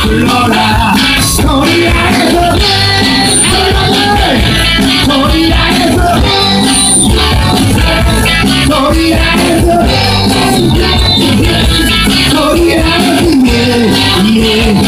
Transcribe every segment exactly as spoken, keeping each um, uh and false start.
フローラとりあえずとりあえずとりあえずとりあえずイエイ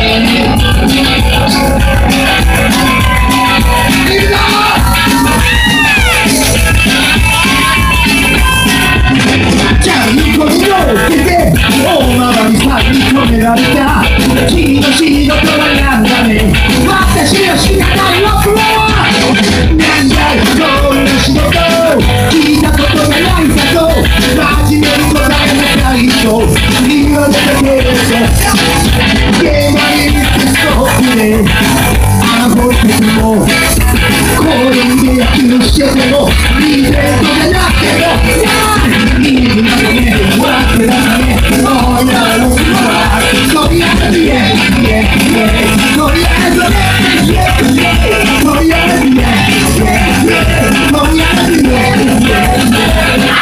じゃあニコニコをつけて大回りさんに止められた君の仕事はなんだね私の知らない僕はなんだよそういう仕事聞いたことがないさと真面目に答えなさいと言われたけれど現場に行ってストップであの僕も公園で野球しててもリーゼントじゃなくてもいいなね笑ってだねおいらの君はとりあえずイエイイエイイエイとりあえずイエイイエイとりあえずイエイイエイイエイとりあえずイエイイエイイエイ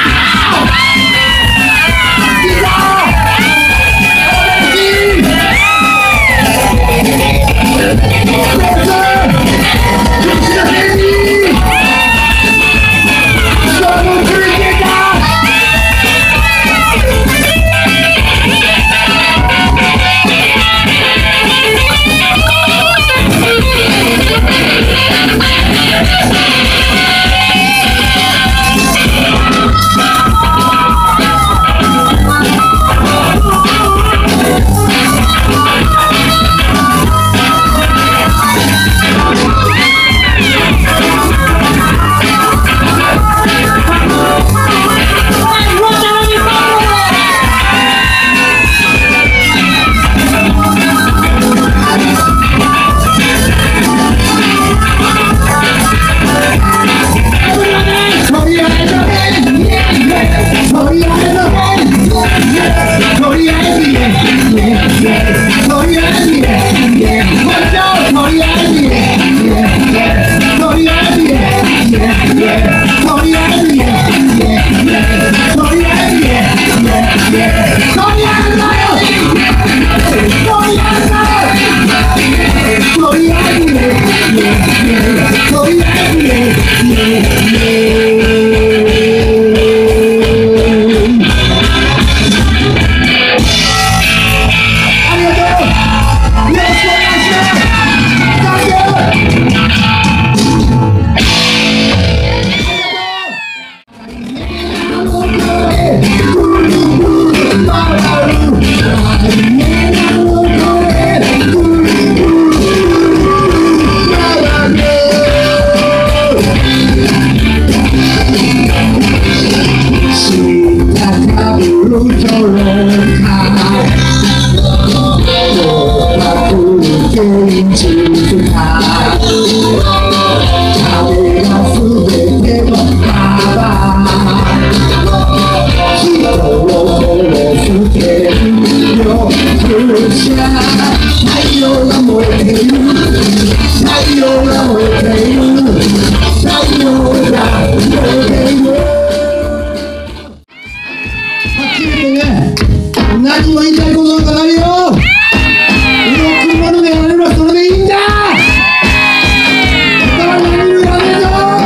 何も言いたいことなんかないよ。動くものでやればそれでいいんだ。だから何もやめろ。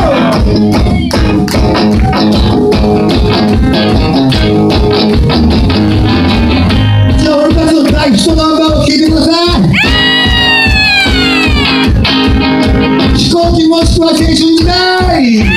じゃあ俺たちの大ヒットナンバーを聴いてください。飛行機もしくは青春時代。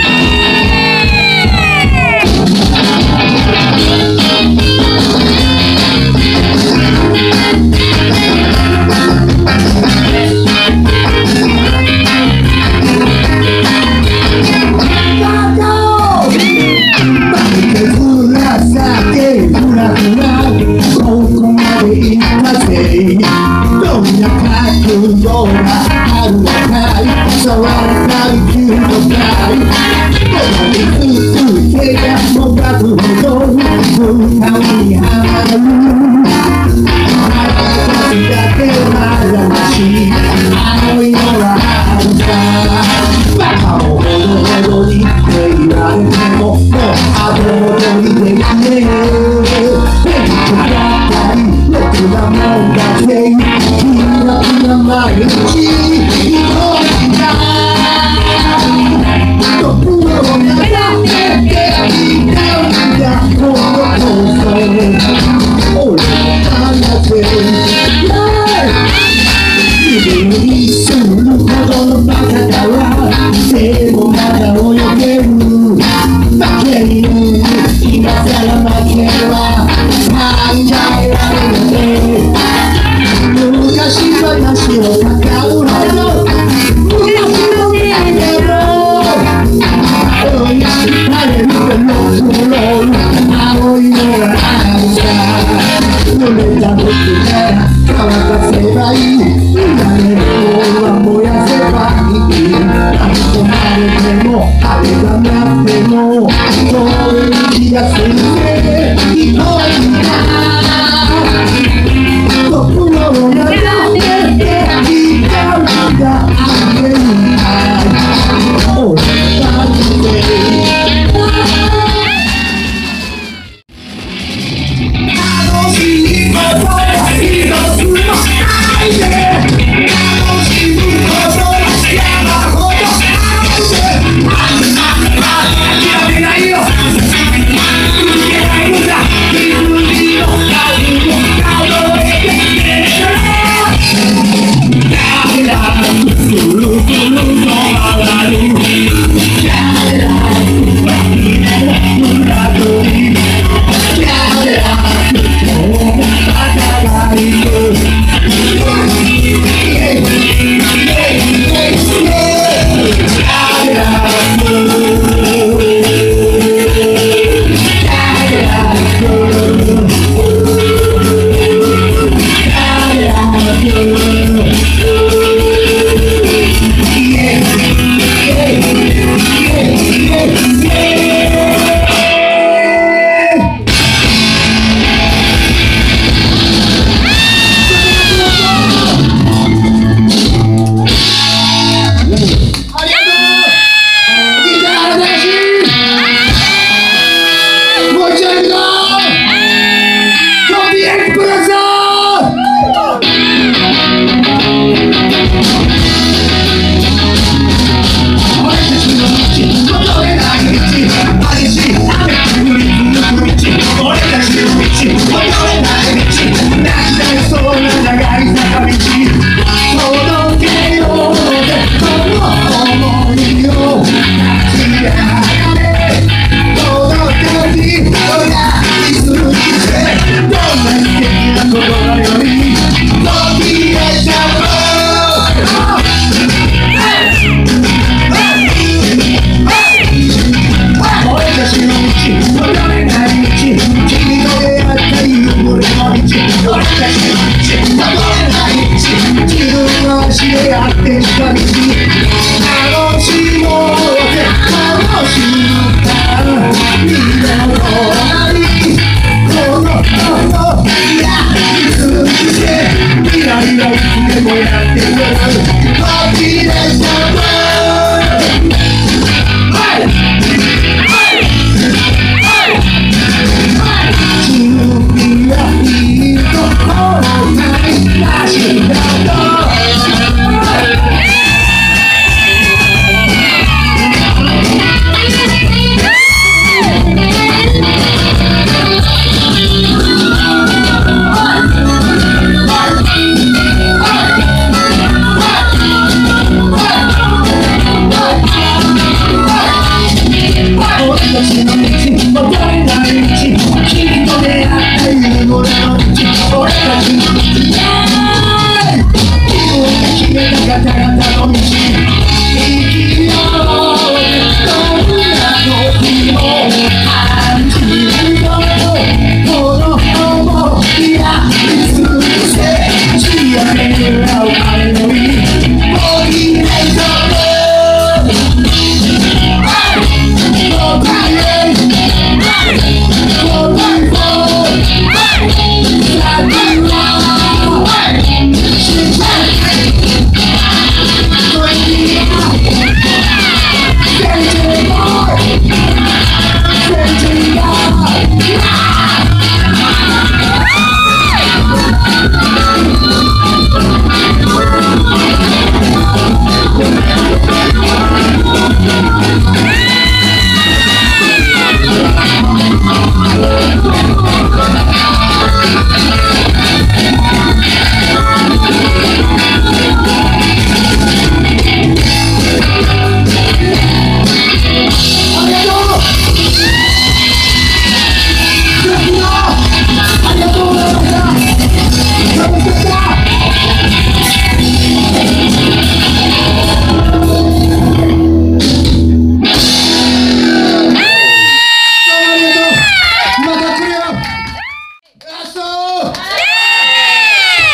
ここまで行ったぜ乾かせばいいいらねえものは燃やせばいい何と晴れても雨がなってもそういう気がするねいいのいいな心をやられていたんだあげない俺だって楽しいことは一つもないで楽しむことは山ほどあるで諦めないよ抜けないのだ自分の数を数えてね誰だくるくると回る誰だ君の裏取り誰だ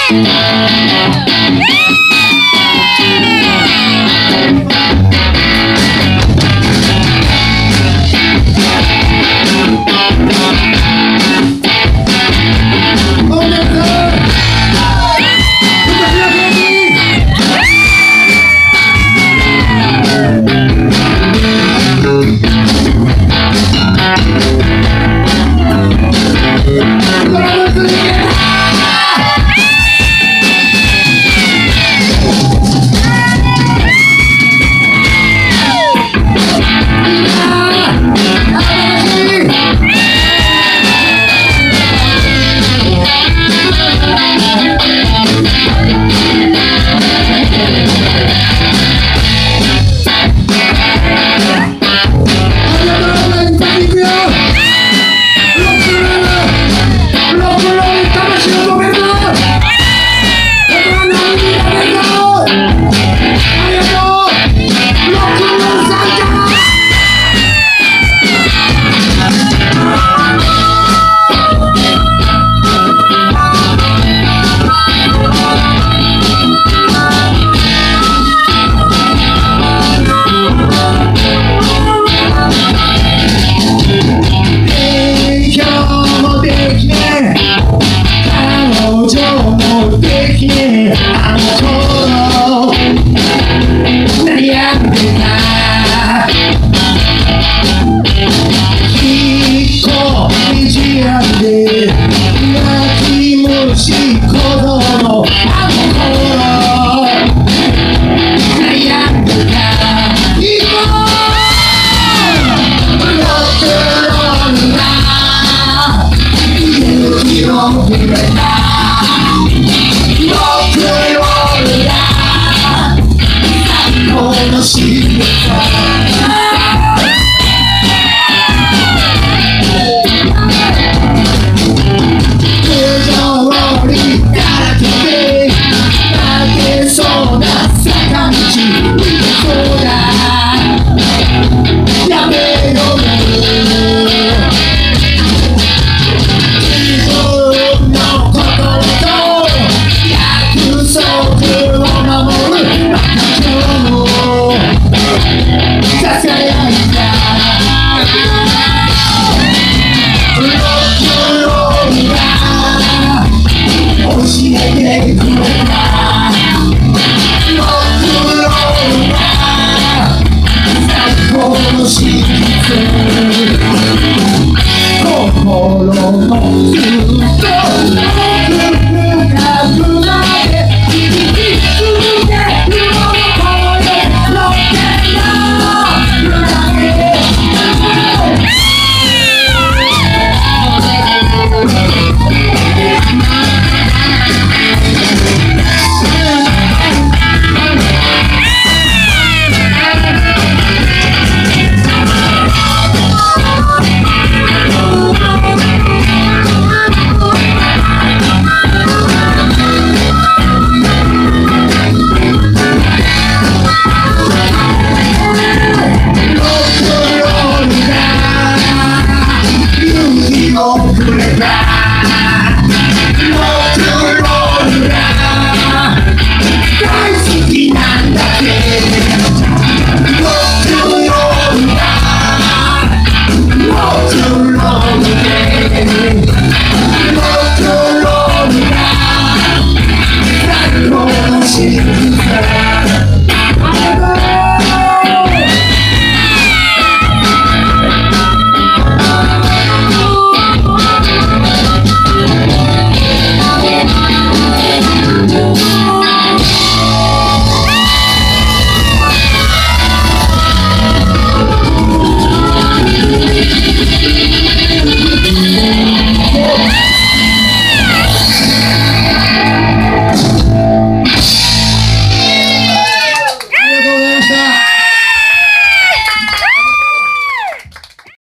教えてくれ